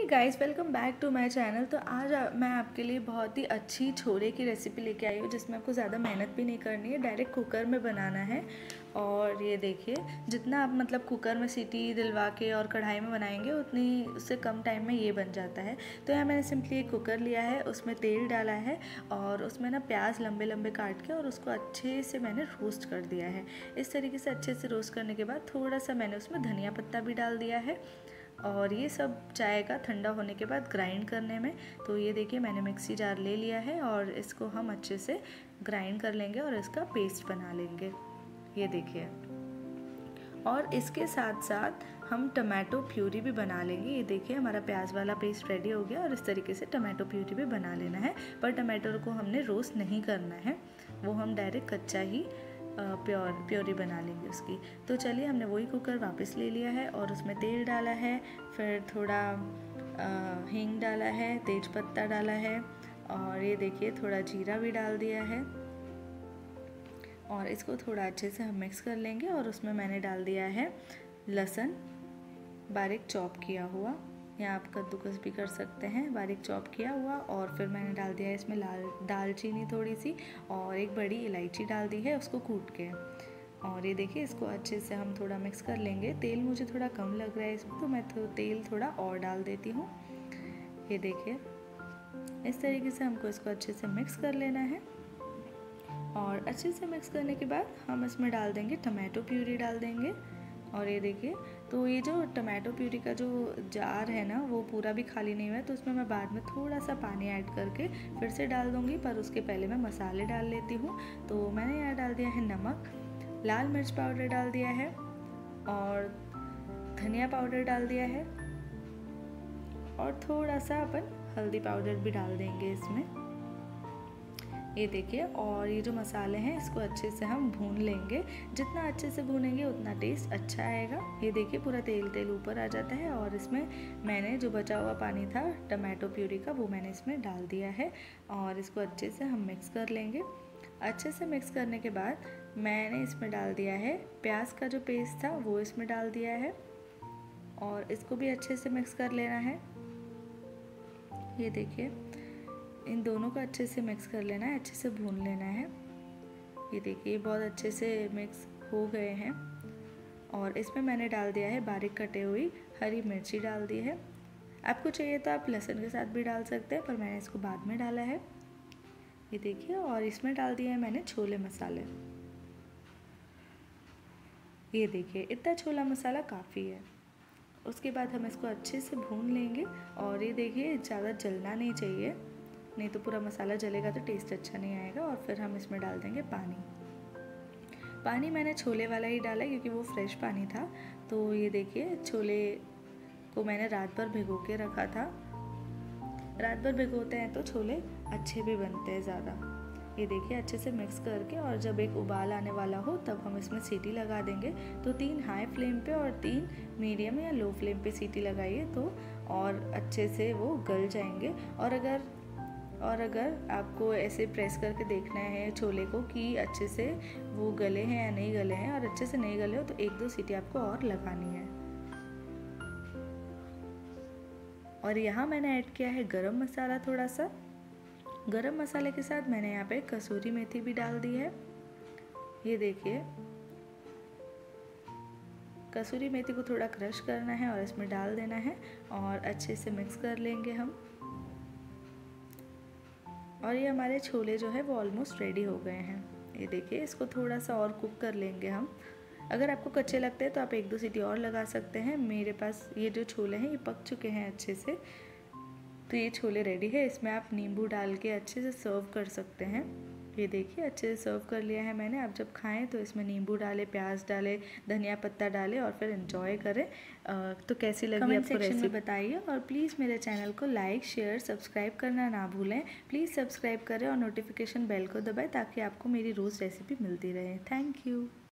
Guys, welcome back to my channel. तो आज मैं आपके लिए बहुत ही अच्छी छोले की रेसिपी लेके आई हूँ, जिसमें आपको ज़्यादा मेहनत भी नहीं करनी है, डायरेक्ट कुकर में बनाना है। और ये देखिए, जितना आप कुकर में सीटी दिलवा के और कढ़ाई में बनाएंगे उतनी उससे कम टाइम में ये बन जाता है। तो यहाँ मैंने सिंपली एक कुकर लिया है, उसमें तेल डाला है और उसमें प्याज लंबे लंबे काट के और उसको अच्छे से मैंने रोस्ट कर दिया है। इस तरीके से अच्छे से रोस्ट करने के बाद थोड़ा सा मैंने उसमें धनिया पत्ता भी डाल दिया है और ये सब जाएगा ठंडा होने के बाद ग्राइंड करने में। तो ये देखिए, मैंने मिक्सी जार ले लिया है और इसको हम अच्छे से ग्राइंड कर लेंगे और इसका पेस्ट बना लेंगे। ये देखिए, और इसके साथ साथ हम टमाटो प्यूरी भी बना लेंगे। ये देखिए, हमारा प्याज वाला पेस्ट रेडी हो गया और इस तरीके से टमाटो प्यूरी भी बना लेना है। पर टमाटो को हमने रोस्ट नहीं करना है, वो हम डायरेक्ट कच्चा ही प्योरी बना लेंगे उसकी। तो चलिए, हमने वही कुकर वापस ले लिया है और उसमें तेल डाला है, फिर थोड़ा हींग डाला है, तेज पत्ता डाला है और ये देखिए थोड़ा जीरा भी डाल दिया है और इसको थोड़ा अच्छे से हम मिक्स कर लेंगे। और उसमें मैंने डाल दिया है लहसुन बारीक चॉप किया हुआ, या आप कद्दूकस भी कर सकते हैं, बारीक चॉप किया हुआ। और फिर मैंने डाल दिया है इसमें दालचीनी थोड़ी सी और एक बड़ी इलायची डाल दी है उसको कूट के। और ये देखिए, इसको अच्छे से हम थोड़ा मिक्स कर लेंगे। तेल मुझे थोड़ा कम लग रहा है इसमें, तो मैं तेल थोड़ा और डाल देती हूँ। ये देखिए, इस तरीके से हमको इसको अच्छे से मिक्स कर लेना है। और अच्छे से मिक्स करने के बाद हम इसमें डाल देंगे टमाटो प्यूरी डाल देंगे। और ये देखिए, तो ये जो टमाटो प्यूरी का जो जार है ना, वो पूरा भी खाली नहीं हुआ है, तो उसमें मैं बाद में थोड़ा सा पानी ऐड करके फिर से डाल दूँगी। पर उसके पहले मैं मसाले डाल लेती हूँ। तो मैंने यहाँ डाल दिया है नमक, लाल मिर्च पाउडर डाल दिया है और धनिया पाउडर डाल दिया है और थोड़ा सा अपन हल्दी पाउडर भी डाल देंगे इसमें। ये देखिए, और ये जो मसाले हैं इसको अच्छे से हम भून लेंगे। जितना अच्छे से भूनेंगे उतना टेस्ट अच्छा आएगा। ये देखिए, पूरा तेल ऊपर आ जाता है और इसमें मैंने जो बचा हुआ पानी था टमाटो प्यूरी का, वो मैंने इसमें डाल दिया है और इसको अच्छे से हम मिक्स कर लेंगे। अच्छे से मिक्स करने के बाद मैंने इसमें डाल दिया है प्याज का जो पेस्ट था, वो इसमें डाल दिया है और इसको भी अच्छे से मिक्स कर लेना है। ये देखिए, इन दोनों को अच्छे से मिक्स कर लेना है, अच्छे से भून लेना है। ये देखिए, बहुत अच्छे से मिक्स हो गए हैं और इसमें मैंने डाल दिया है बारीक कटे हुई हरी मिर्ची डाल दी है। आपको चाहिए तो आप लहसुन के साथ भी डाल सकते हैं, पर मैंने इसको बाद में डाला है। ये देखिए, और इसमें डाल दिया है मैंने छोले मसाले। ये देखिए, इतना छोला मसाला काफ़ी है। उसके बाद हम इसको अच्छे से भून लेंगे और ये देखिए, ज़्यादा जलना नहीं चाहिए, नहीं तो पूरा मसाला जलेगा तो टेस्ट अच्छा नहीं आएगा। और फिर हम इसमें डाल देंगे पानी मैंने छोले वाला ही डाला क्योंकि वो फ्रेश पानी था। तो ये देखिए, छोले को मैंने रात भर भिगो के रखा था। रात भर भिगोते हैं तो छोले अच्छे भी बनते हैं ज़्यादा। ये देखिए, अच्छे से मिक्स करके और जब एक उबाल आने वाला हो तब हम इसमें सीटी लगा देंगे। तो 3 हाई फ्लेम पे और 3 मीडियम या लो फ्लेम पे सीटी लगाइए, तो और अच्छे से वो गल जाएंगे। और अगर आपको ऐसे प्रेस करके देखना है छोले को कि अच्छे से वो गले हैं या नहीं गले हैं, और अच्छे से नहीं गले हो तो 1-2 सीटी आपको और लगानी है। और यहाँ मैंने ऐड किया है गरम मसाला थोड़ा सा। गरम मसाले के साथ मैंने यहाँ पे कसूरी मेथी भी डाल दी है। ये देखिए, कसूरी मेथी को थोड़ा क्रश करना है और इसमें डाल देना है और अच्छे से मिक्स कर लेंगे हम। और ये हमारे छोले जो है वो ऑलमोस्ट रेडी हो गए हैं। ये देखिए, इसको थोड़ा सा और कुक कर लेंगे हम। अगर आपको कच्चे लगते हैं तो आप 1-2 सीटी और लगा सकते हैं। मेरे पास ये जो छोले हैं ये पक चुके हैं अच्छे से, तो ये छोले रेडी है। इसमें आप नींबू डाल के अच्छे से सर्व कर सकते हैं। ये देखिए, अच्छे से सर्व कर लिया है मैंने। आप जब खाएं तो इसमें नींबू डालें, प्याज डालें, धनिया पत्ता डालें और फिर एंजॉय करें। तो कैसी लगी आपको रेसिपी में बताइए। और प्लीज़ मेरे चैनल को लाइक, शेयर, सब्सक्राइब करना ना भूलें। प्लीज़ सब्सक्राइब करें और नोटिफिकेशन बेल को दबाएं ताकि आपको मेरी रोज़ रेसिपी मिलती रहे। Thank you.